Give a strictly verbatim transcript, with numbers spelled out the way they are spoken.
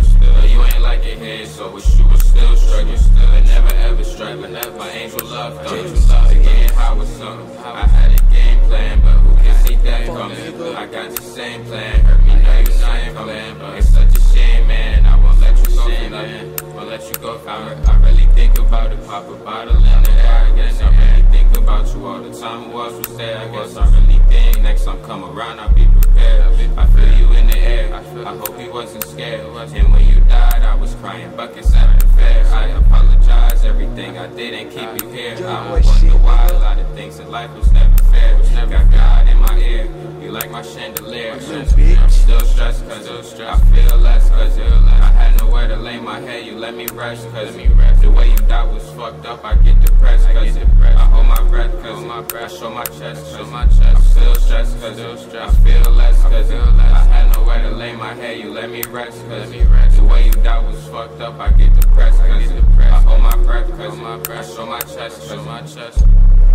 But you ain't like it here, so wish you was still struggling. But never ever struggling. My angel love, angel love. Getting high with something. I had a game plan, but who can see that coming? I got the same plan. Hurt me, now you not in plan, but it's such a shame, man. I won't let you go, man. Won't let you go. I, I really think about it. Pop a bottle in the air. I guess I really think about you all the time. Who else was there? I guess I really think next time come around, I'll be prepared. I feel you in the air. I hope he wasn't scared. And when you died, I was crying buckets at the fair. I apologize, everything I did ain't keep you here. I wonder why a lot of things in life was never fair. Got God in my ear, you like my chandelier. I'm still stressed cause I feel less, cause I had nowhere to lay my head. You let me rest, cause the way you died was fucked up. I get depressed, cause I hold my breath, cause I show my chest, cause I'm still stressed, cause I feel less, cause I had nowhere to lay my head. You let me rest, cause the way you died was fucked up. I get depressed, cause I hold my breath, cause I show my chest, cause my chest.